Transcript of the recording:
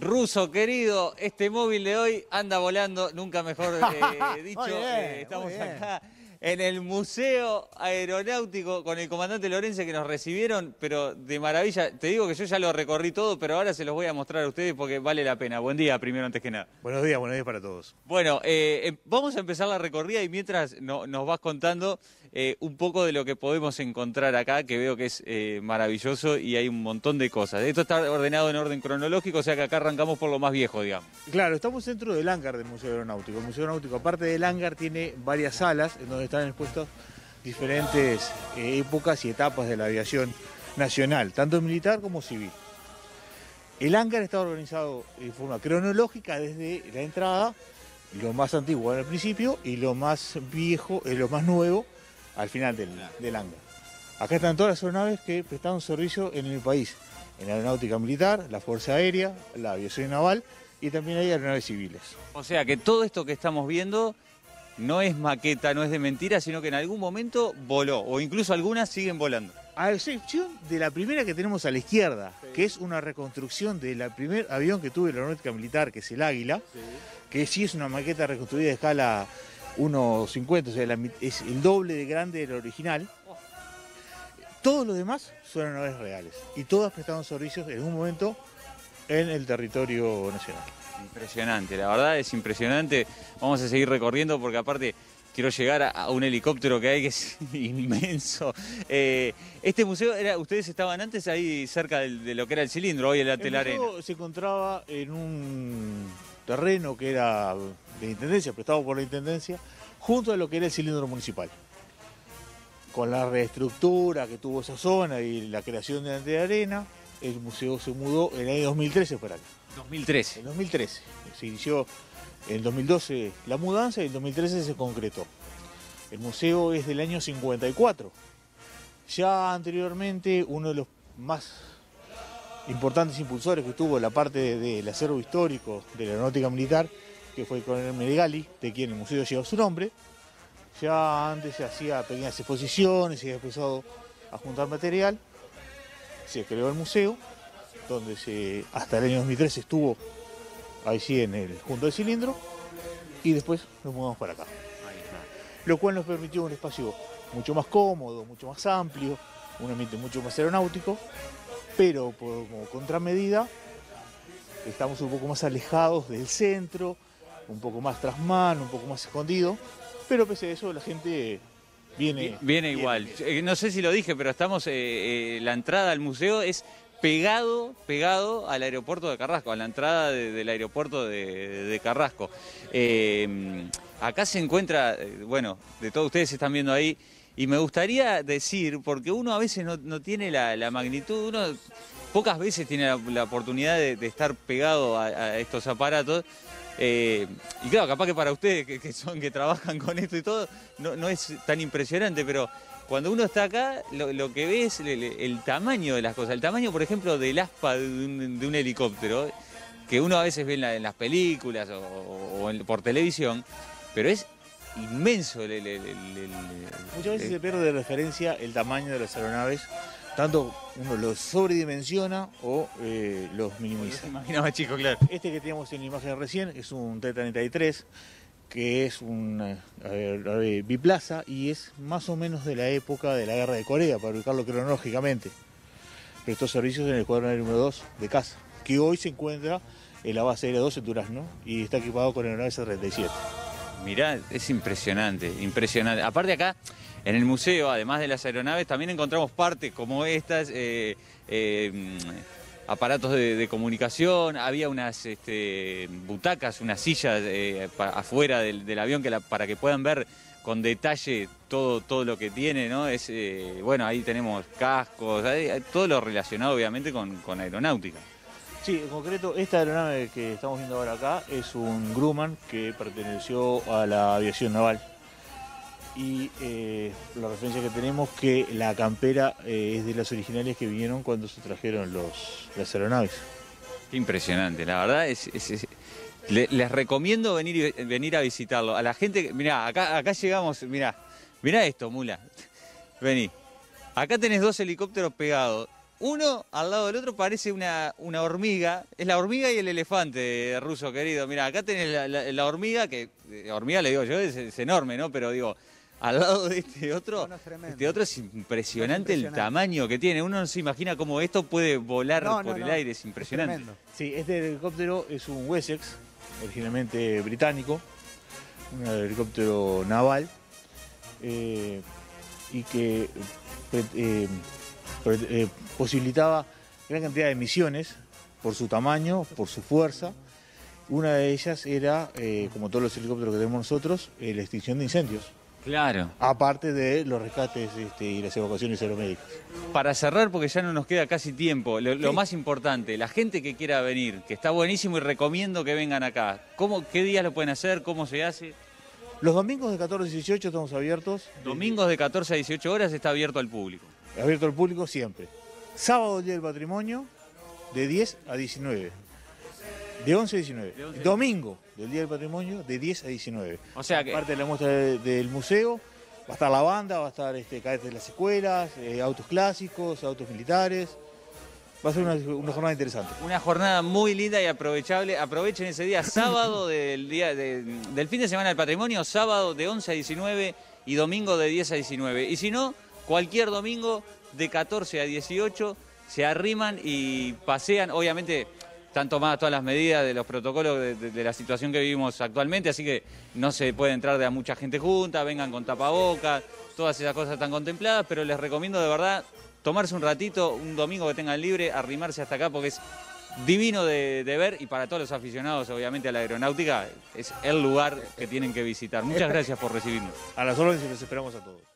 Ruso querido, este móvil de hoy anda volando, nunca mejor dicho. Estamos acá en el Museo Aeronáutico con el comandante Lorenzo que nos recibieron, pero de maravilla. Te digo que yo ya lo recorrí todo, pero ahora se los voy a mostrar a ustedes porque vale la pena. Buen día, primero, antes que nada. Buenos días para todos. Bueno, vamos a empezar la recorrida y mientras nos vas contando un poco de lo que podemos encontrar acá, que veo que es maravilloso y hay un montón de cosas. Esto está ordenado en orden cronológico, o sea que acá arrancamos por lo más viejo, digamos. Claro, estamos dentro del hangar del Museo Aeronáutico. El Museo Aeronáutico, aparte del hangar, tiene varias salas en donde están expuestos diferentes épocas y etapas de la aviación nacional, tanto militar como civil. El hangar está organizado de forma cronológica desde la entrada, lo más antiguo al principio y lo más viejo, lo más nuevo al final del hangar. Acá están todas las aeronaves que prestaron servicio en el país, en la aeronáutica militar, la Fuerza Aérea, la aviación naval y también hay aeronaves civiles. O sea que todo esto que estamos viendo no es maqueta, no es de mentira, sino que en algún momento voló, o incluso algunas siguen volando. A excepción de la primera que tenemos a la izquierda, que es una reconstrucción del primer avión que tuvo la aeronáutica militar, que es el Águila, que sí es una maqueta reconstruida de escala 1.50, o sea, es el doble de grande del original. Todos los demás son aeronaves reales y todas prestaron servicios en un momento en el territorio nacional. Impresionante, la verdad es impresionante. Vamos a seguir recorriendo porque aparte quiero llegar a un helicóptero que hay que es inmenso. Este museo, ustedes estaban antes ahí cerca de lo que era el cilindro, hoy en la telarena. El museo se encontraba en un terreno que era de Intendencia, prestado por la Intendencia, junto a lo que era el cilindro municipal. Con la reestructura que tuvo esa zona y la creación de la telarena, el museo se mudó en el año 2013 para acá. 2013. En 2013. Se inició en 2012 la mudanza y en 2013 se concretó. El museo es del año 54. Ya anteriormente uno de los más importantes impulsores que tuvo la parte del acervo histórico de la aeronáutica militar, que fue el coronel Menegali, de quien el museo lleva su nombre. Ya antes se hacía pequeñas exposiciones, se había empezado a juntar material. Se creó el museo, donde hasta el año 2013 estuvo ahí sí junto al cilindro, y después nos mudamos para acá. Lo cual nos permitió un espacio mucho más cómodo, mucho más amplio, un ambiente mucho más aeronáutico, pero como contramedida estamos un poco más alejados del centro, un poco más tras mano, un poco más escondido, pero pese a eso la gente viene igual. No sé si lo dije, pero estamos, la entrada al museo es pegado al aeropuerto de Carrasco, a la entrada del aeropuerto de Carrasco. Acá se encuentra, bueno, de todos ustedes están viendo ahí, y me gustaría decir, porque uno a veces no tiene la magnitud, uno pocas veces tiene la oportunidad de estar pegado a estos aparatos. Y claro, capaz que para ustedes que trabajan con esto y todo, no es tan impresionante, pero cuando uno está acá, lo que ve es el tamaño de las cosas. El tamaño, por ejemplo, del aspa de un helicóptero, que uno a veces ve en las películas o por televisión, pero es inmenso. Muchas veces se pierde de referencia el tamaño de las aeronaves, tanto uno los sobredimensiona o los minimiza. Se imagina más chico, claro. Este que teníamos en la imagen recién es un T-33, que es un biplaza y es más o menos de la época de la Guerra de Corea, para ubicarlo cronológicamente. Prestó servicios en el Escuadrón Aéreo número 2 de Caza, que hoy se encuentra en la base aérea 2 en Durazno y está equipado con aeronave C-37. Mirá, es impresionante, impresionante. Aparte acá, en el museo, además de las aeronaves, también encontramos partes como estas, aparatos de comunicación, había unas butacas, unas sillas afuera del avión para que puedan ver con detalle todo lo que tiene, ¿no? Bueno, ahí tenemos cascos, todo lo relacionado obviamente con aeronáutica. Sí, en concreto, esta aeronave que estamos viendo ahora acá es un Grumman que perteneció a la aviación naval. Y la referencia que tenemos que la campera es de las originales que vinieron cuando se trajeron las aeronaves. Qué impresionante, la verdad les recomiendo venir a visitarlo. A la gente, mirá, acá llegamos, mirá esto, Mula. Vení. Acá tenés dos helicópteros pegados. uno al lado del otro parece una hormiga. Es la hormiga y el elefante, Russo, querido. Mira, acá tenés la hormiga, que hormiga le digo yo, es enorme, ¿no? Pero digo, al lado de este otro es impresionante el tamaño que tiene. Uno no se imagina cómo esto puede volar por el aire, es impresionante. Sí, este helicóptero es un Wessex, originalmente británico, un helicóptero naval, y que posibilitaba gran cantidad de misiones por su tamaño, por su fuerza. Una de ellas era, como todos los helicópteros que tenemos nosotros, la extinción de incendios. Claro. Aparte de los rescates y las evacuaciones aeromédicas. Para cerrar, porque ya no nos queda casi tiempo, lo más importante, la gente que quiera venir, que está buenísimo y recomiendo que vengan acá. ¿Qué días lo pueden hacer? ¿Cómo se hace? Los domingos de 14 a 18 estamos abiertos. Domingos de 14 a 18 horas está abierto al público. Abierto al público siempre. Sábado, el Día del Patrimonio, de 10 a 19. De 11 a 19. Domingo del Día del Patrimonio, de 10 a 19. O sea que... Parte de la muestra del museo, va a estar la banda, va a estar cadetes de las escuelas, autos clásicos, autos militares. Va a ser una jornada interesante. Una jornada muy linda y aprovechable. Aprovechen ese día, sábado del fin de semana del patrimonio, sábado de 11 a 19 y domingo de 10 a 19. Y si no, cualquier domingo de 14 a 18 se arriman y pasean, obviamente... Están tomadas todas las medidas de los protocolos de la situación que vivimos actualmente, así que no se puede entrar de a mucha gente junta, vengan con tapabocas, todas esas cosas están contempladas, pero les recomiendo de verdad tomarse un ratito, un domingo que tengan libre, arrimarse hasta acá porque es divino de ver y para todos los aficionados obviamente a la aeronáutica es el lugar que tienen que visitar. Muchas gracias por recibirnos. A las órdenes y los esperamos a todos.